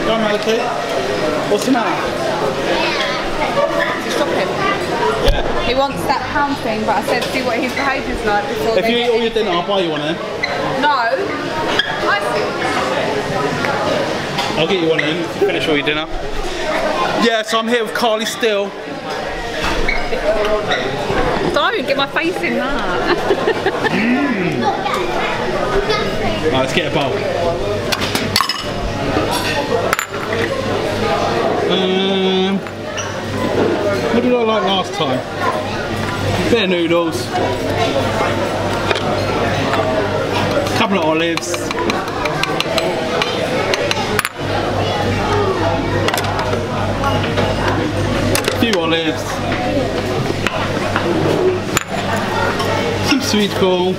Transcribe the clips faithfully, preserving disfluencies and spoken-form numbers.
Go on, Maliki. What's the matter? Stop him. Yeah. He wants that pound thing, but I said see what his behaviour's like before If they you eat get all your dinner, I'll buy you one then. No. I I'll get you one then. Finish all your dinner. Yeah, so I'm here with Carly Steele. Don't get my face in that. Mm. Right, let's get a bowl. Um, what did I like last time? Bit of noodles, couple of olives, a few olives, some sweet corn,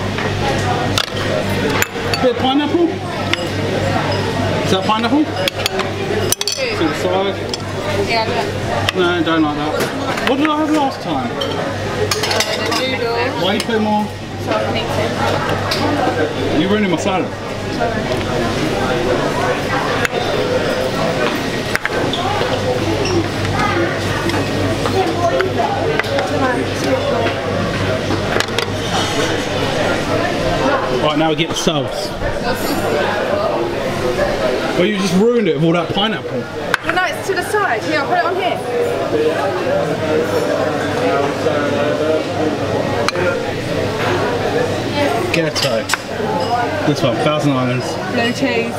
bit of pineapple. Is that pineapple? To the side. Yeah, look. No, I don't like that. What did I have last time? Uh, the noodles. Why you put more? So I can eat it. You're ruining my salad. Right, now we get the sauce. Well, you just ruined it with all that pineapple. Well, no, it's to the side. Here, I'll put it on here. Ghetto. This one, Thousand Islands. Blue cheese.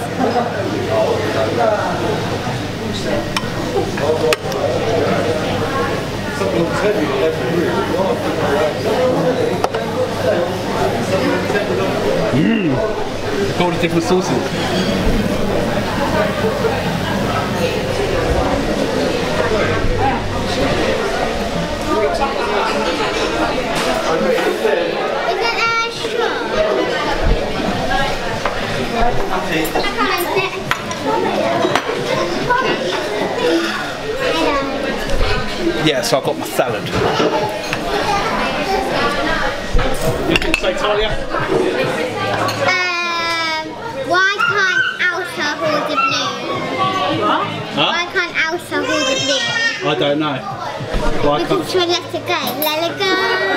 Mmm. All the different sauces. Yeah, so I've got my salad. You can say Talia? Um, why can't Elsa hold the balloon? What? Huh? Why can't Elsa hold the balloon? I don't know. Why Because can't... she'll let it go. Let it go.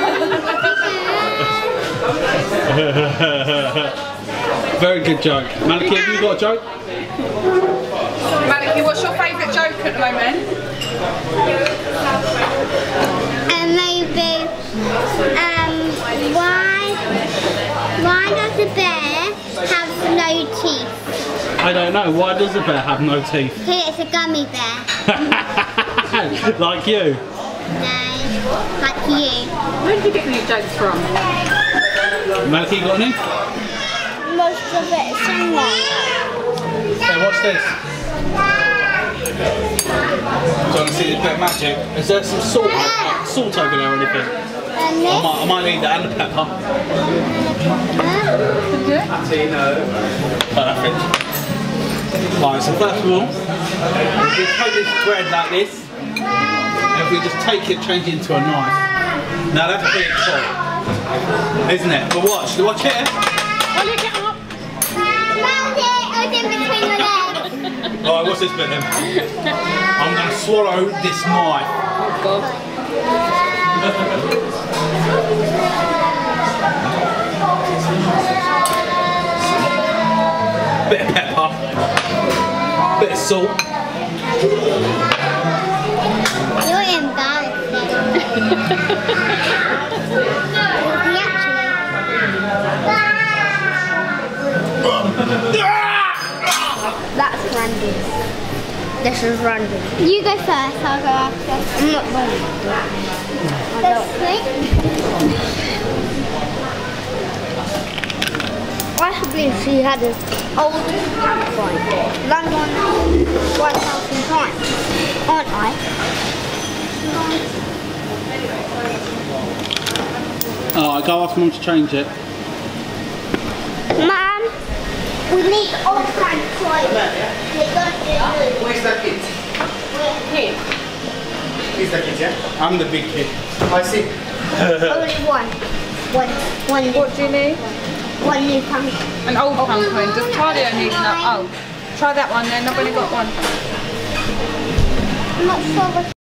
Let it go. Very good joke. Maliki, have you got a joke? Maliki, what's your favourite joke at the moment? And maybe, um, why, why does a bear have no teeth? I don't know. Why does a bear have no teeth? Because it's a gummy bear. Like you? No, like you. Where did you get these jokes from? Maliki, got any? Most of it is somewhere. Hey, watch this. Do you want to see this bit of magic? Is there some salt, salt over there or anything? And I this? might, I might need that and the pepper. Perfect. Right, so first of all, if we take this bread like this, and if we just take it, change it into a knife. Now that's pretty cool, isn't it? But watch, watch here. Will you get up? Found it! I was in between your legs. Alright, what's this bit then? I'm going to swallow this knife. Oh God. Bit of pepper, bit of salt. You're embarrassing. That's Randy. This is Randy. You go first, I'll go after. I'm not going to. This thing? I believe she had an old one. London one thousand times, aren't I? Oh, go ask Mum to change it. Mum, we need old kind of toilet. Where's the kid? Here. He's the kid, yeah? I'm the big kid. I see. Only one. One. One. What do you need? One new pumpkin. An old pumpkin. Does Talia need an old? Try that one then, I've only got one. I'm not sure what